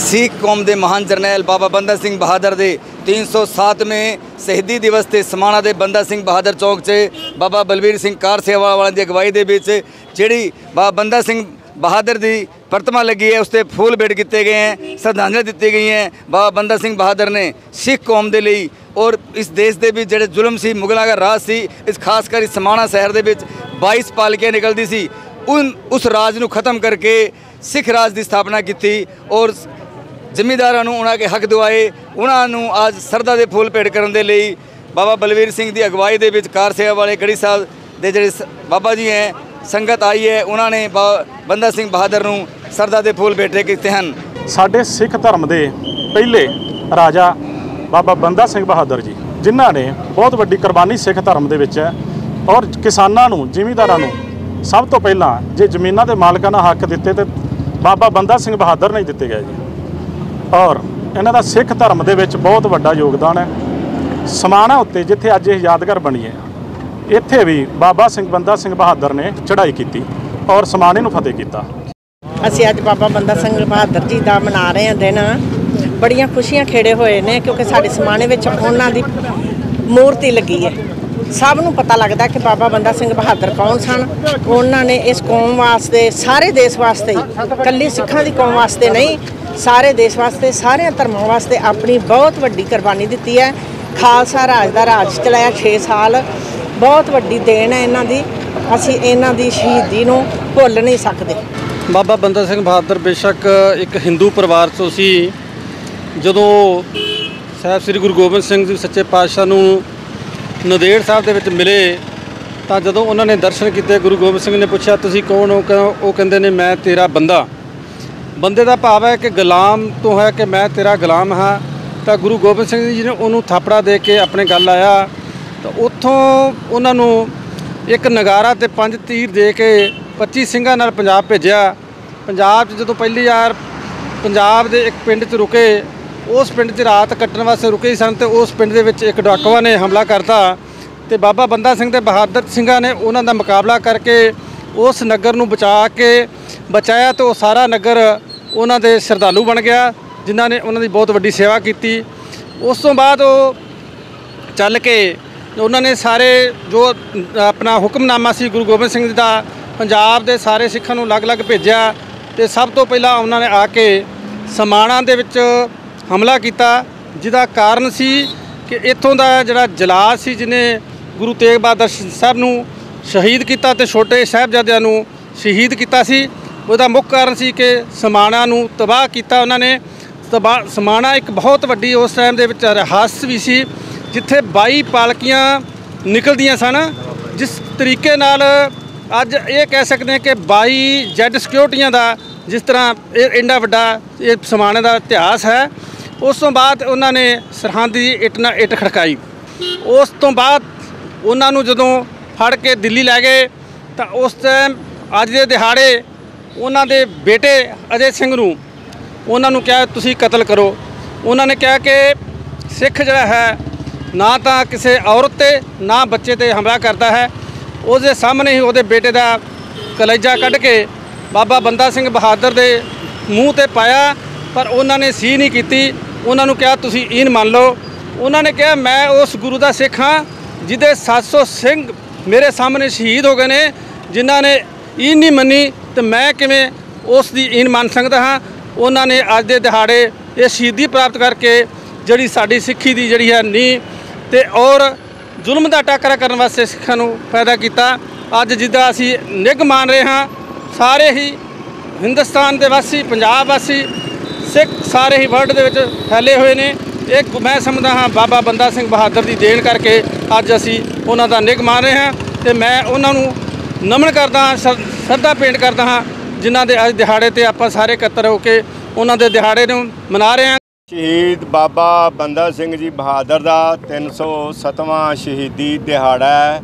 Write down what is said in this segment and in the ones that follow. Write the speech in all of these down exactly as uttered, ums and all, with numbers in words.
सिख कौम के महान जरनैल बाबा बंदा सिंह बहादुर के तीन सौ सातवें शहीदी दिवस से समाणा के बंदा सिंह बहादुर चौक से बाबा बलवीर सिंह कार सेवा वालों की अगवाई के बीच जी बाबा बंदा सिंह बहादुर की प्रतिमा लगी है, उससे फूल भेंट किए गए हैं, श्रद्धांजलि दी गई हैं। बाबा बंदा सिंह बहादुर ने सिख कौम के लिए और इस देश के भी जोड़े जुल्म से मुगलों का राज से इस खासकर इस समाणा शहर के बाईस पालकियाँ निकलती सी, उन उस राज को खत्म करके सिख राज की स्थापना की और जमींदारों उन्होंने के हक दिवाए। उन्होंने आज सरदा के फूल भेंट करने के लिए बाबा बलवीर सिंह की अगवाई के कार सेवा वाले गढ़ी साहब के जोड़े बाबा जी हैं, संगत आई है, उन्होंने बाबा बंदा सिंह बहादुर को सरदा के फूल भेंट किए हैं। साडे सिख धर्म के पहले राजा बाबा बंदा सिंह बहादुर जी जिन्हों ने बहुत वड्डी कुर्बानी सिख धर्म के और किसानों जिमींदारों सब तो पहला जे जमीनों के मालिकां ने हक दिते तो बाबा बंदा सिंह बहादुर ने दिते गए जी। और इन्हां दा सिख धर्म के बहुत वड्डा योगदान है। समाणा उत्ते जिथे अज यह यादगार बनी है, इत्थे भी बाबा सिंह बंदा सिंह बहादुर ने चढ़ाई की और समाणे नूं फतेह किया। असीं अज बाबा बंदा सिंह बहादुर जी का मना रहे हैं दिन, बड़ियां खुशियां खेड़े हुए ने क्योंकि साडे समाणे विच उन्हां दी मूर्ति लगी है। सब नूं पता लगता कि बाबा बंदा सिंह बहादुर कौन सन। उन्होंने इस कौम वास्ते, सारे देश वास्ते, कल्ली सिखां दी कौम वास्ते नहीं, सारे देश वास्ते, सारे धर्मों वास्ते अपनी बहुत वड्डी कुर्बानी दी है। खालसा राज का राज चलाया छे साल, बहुत वड्डी देन है इन्हां दी। असीं इन्हां दी शहीदी नूं भुल नहीं सकते। बाबा बंदा सिंह बहादुर बेशक एक हिंदू परिवार तो सी। जदों साहब श्री गुरु गोबिंद सिंह जी सच्चे पातशाह नूं नदेड़ साहब दे विच मिले तो जदों उन्होंने दर्शन किए, गुरु गोबिंद सिंह ने पूछा तुसीं कौन हो? वो कहते ने मैं तेरा बंदा। बंदे का भाव है कि गुलाम तो है कि मैं तेरा गुलाम हाँ। तो गुरु गोबिंद सिंह जी ने उन्होंने थापड़ा दे के अपने गल लाया तो उत्थों उन्होंने एक नगारा ते पंज तीर दे के पच्ची सिंघां नाल पंजाब भेजिया। पंजाब जो पहली यार पंजाब दे एक पिंड च रुके, उस पिंड च रात कट्टण वास्ते रुके सन तो उस पिंड दे विच एक डाकुआ ने हमला करता तो बाबा बंदा सिंह ते बहादुर सिंघां ने उन्हां दा मुकाबला करके उस नगर नूं बचा के बचाया तो सारा नगर उन्हां दे श्रद्धालु बन गया जिन्हां ने उन्हां दी बहुत वड्डी सेवा की। उस तो बाद वो चल के उन्होंने सारे जो अपना हुक्मनामा सी गुरु गोबिंद सिंह जी का पंजाब के सारे सिखां नूं अलग अलग भेजा तो सब तो पहला उन्होंने आके समाणा दे विच हमला किया, जिसका कारण सी कि इत्थों का जिहड़ा जलाद सी जिन्हें गुरु तेग बहादुर साहब नूं शहीद किया तो छोटे साहिबजादियां नूं शहीद किया सी। उसका मुख्य कारण सी कि समाणा नूं तबाह किया उन्होंने। तबाह समाणा एक बहुत वड्डी उस टाइम दे विच रहस्य भी सी जिथे बाई पालकियां निकलदियां सन। जिस तरीके नाल अज ये कह सकते हैं कि बाई जैड सिक्योरिटियां का जिस तरह एडा वड्डा ये समाणे का इतिहास है। उस तो बाद उन्होंने सरहद की इट ना इट खड़काई। उस तो बाद उन्होंने जदों फड़ के दिल्ली लै गए तो उस टाइम अज के दिहाड़े उन्होंने बेटे अजय सिंह नूं उन्होंने कहा तुसीं कतल करो। उन्होंने कहा कि सिख जिहड़ा है ना तो किसी औरत ते ना बच्चे ते हमला करता है। उसके सामने ही उसके बेटे का कलेजा कढ़ के बाबा बंदा सिंह बहादुर के मूँह ते पाया, पर उन्होंने सी नहीं की। उन्होंने कहा तुसीं ईन मान लो। उन्होंने कहा मैं उस गुरु का सिख हाँ जिदे सात सौ सिंह मेरे सामने शहीद हो गए ने, जिन्हों ने ईन नहीं मनी तो मैं किवें उसकी ईन मान सकता हाँ। उन्होंने अज के दिहाड़े ये शहीदी प्राप्त करके जिहड़ी साडी सिक्खी की जिहड़ी है नींह ते और जुल्म का टाकरा करने वास्ते सिखां नूं पैदा किया। अज जिद्दां असीं निघ मान रहे हाँ, सारे ही हिंदुस्तान के वासी, पंजाब वासी, सिख सारे ही वर्ल्ड दे विच फैले हुए ने। एक मैं समझदा हाँ बाबा बंदा सिंह बहादुर की देन करके अज असीं उन्हां दा निघ मान रहे हाँ ते मैं उन्हां नूं नमन करदा हाँ, श्रद्धा भेंट करदा हाँ जिन्हां दे अज दिहाड़े ते आपां सारे इकट्ठे होकर उन्हां दे दिहाड़े नूं मना रहे हैं। शहीद बाबा बंदा सिंह जी बहादुर का तीन सौ सतवां शहीदी दिहाड़ा है।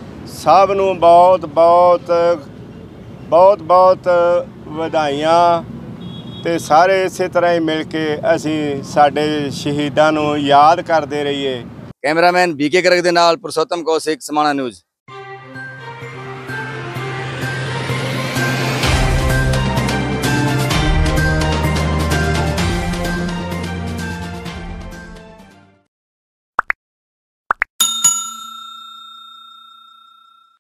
सब नूं बहुत बहुत बहुत बहुत वधाइयां ते सारे इस तरह ही मिल के असीं साडे शहीदां नूं याद करते रहिए। कैमरामैन बीके गर्ग दे नाल पुरुषोत्तम कौशिक, समाणा न्यूज़।